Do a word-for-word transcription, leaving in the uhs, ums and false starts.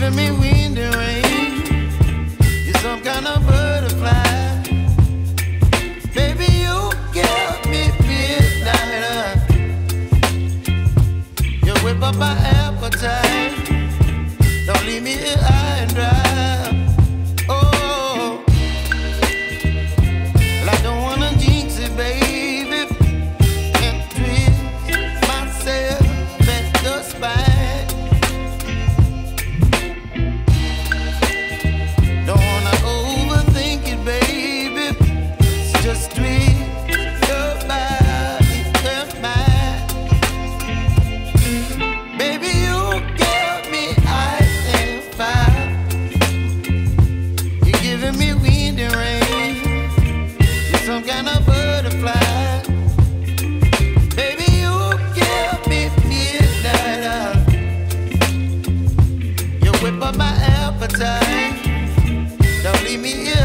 giving me wind and rain. You're some kind of butterfly. Baby, you give me midnight. You whip up my appetite. Don't leave me here high and dry. Oh, well, I don't wanna jinx it, baby, and twist myself at the spine. Don't wanna overthink it, baby. It's just twist your body and mine. Baby, you give me ice and fire. You're giving me wind and rain. You're some kind of butterfly. Baby, you give me midnight. You whip up my appetite. Don't leave me here